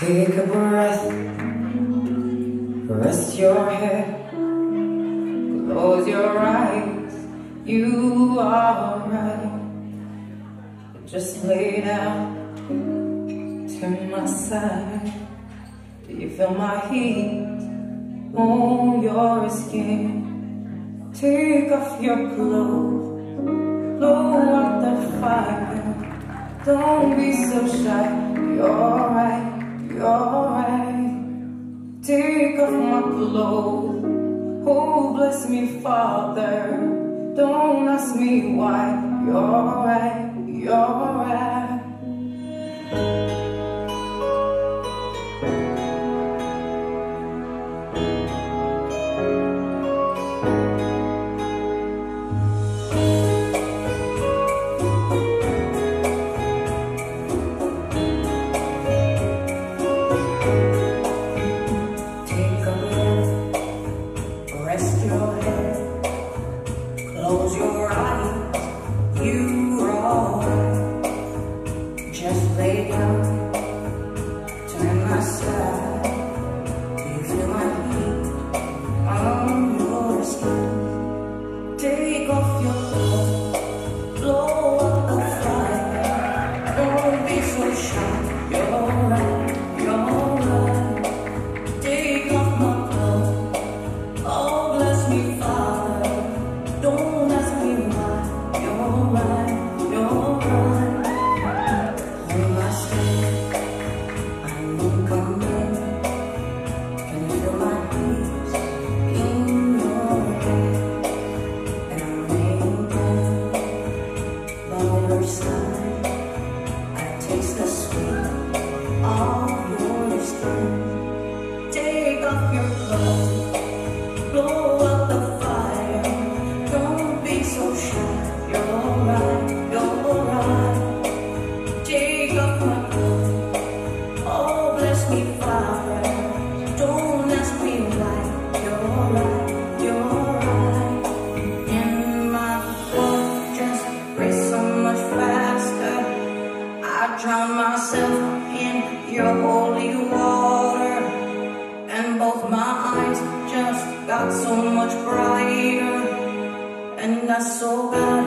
Take a breath, rest your head, close your eyes, you are right. Just lay down to my side. Do you feel my heat on your skin? Take off your clothes, blow out the fire. Don't be so shy, you're right. You're right. Take off my clothes. Oh, bless me, Father. Don't ask me why. You're right. You're right. Close your eyes, you're all right. Just lay down, turn my side. Do you feel my heat on your skin? Take off your clothes, blow up the fire. Don't be so shy, you're right, you're right. Take off my clothes, oh bless me, Father. Don't ask me why, you're right, you're right. Hold my step, I won't come in. Can you feel my breeze in your head? And I'm laying down by your side. I taste the sweet of your skin. Take off your clothes, blow up the fire. Don't be so shy, you're right, you're right. Take off my clothes, oh bless me, Father. Don't ask me why, you're right, you're right. And my heart just race so much faster. I drown myself in your holy water, and both my eyes just got so much brighter. And I so bad